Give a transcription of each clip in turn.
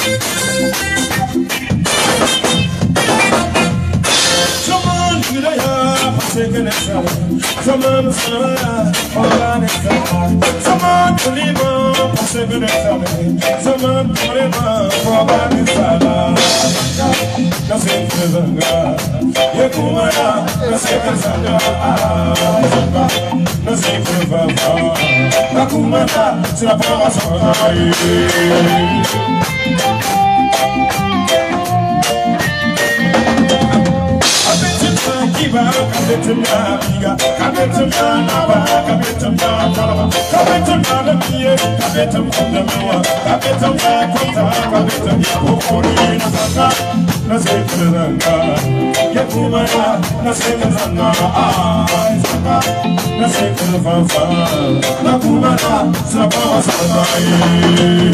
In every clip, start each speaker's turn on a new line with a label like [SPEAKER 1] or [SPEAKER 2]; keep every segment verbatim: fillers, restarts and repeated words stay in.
[SPEAKER 1] Zaman sana organizar, zaman tulima possibilizar, zaman tulima organizar. Nasib zanga, ye kumara nasib zanga, nasib zanga, nakumara sila pawa sabai. Kiba kabetumya biga kabetumya naba kabetumya kalaba kabetumya namiye kabetumya namiya kabetumya kota kabetumya kokori nasaka nasekranga yakumara nasekranga aisaka nasekranga nakumara sabawa sabai.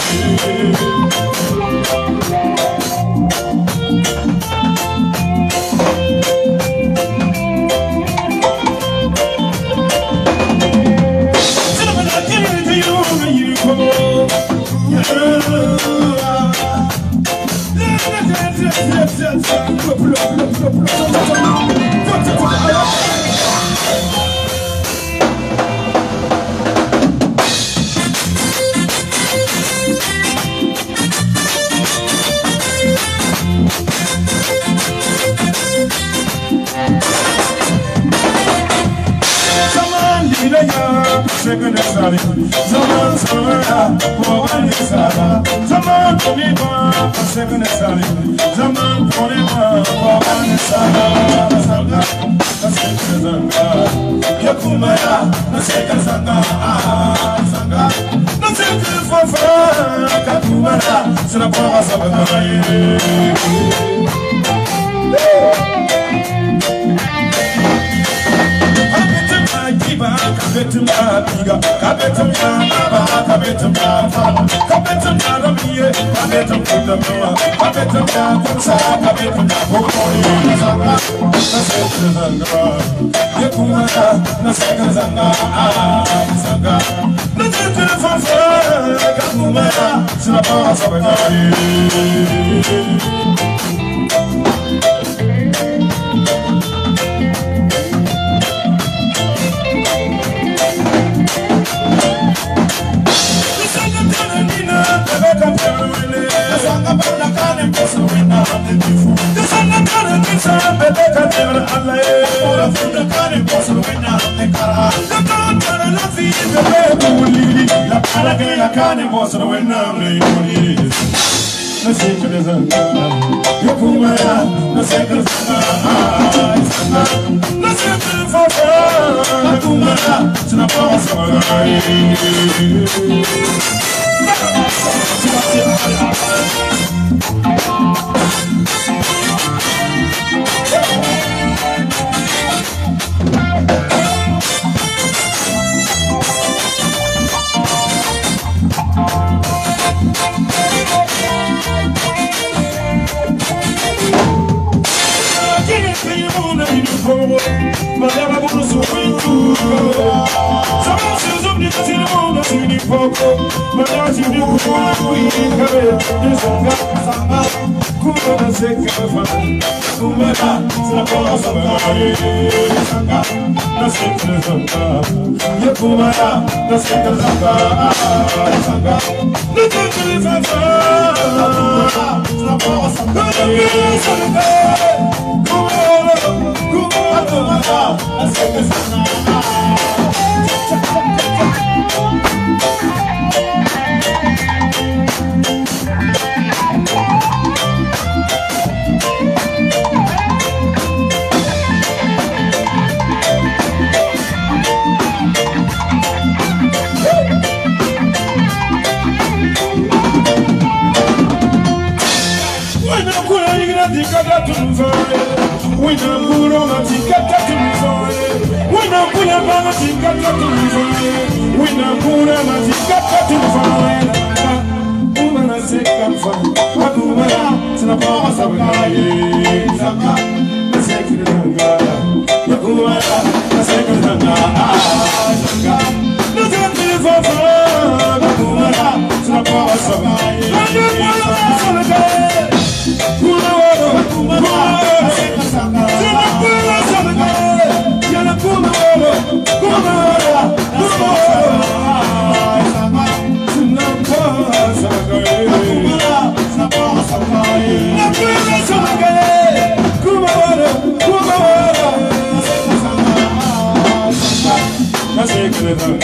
[SPEAKER 1] Zaman sana povani sara, zaman poliva segune sari, zaman poliva povani sara, sanga, naseka sanga, yakumaya naseka sanga, sanga, naseka fafa, kakumara, sina pova sabanai. Kabetumya biga, kabetumya naba, kabetumya fala, kabetumya ramiye, kabetumya damiya, kabetumya kumsa, kabetumya kokori nasanga, naseka zanga, yekumara naseka zanga, sanga, naseka fafa, kakumara, sina pawa sabanai. Yekumara,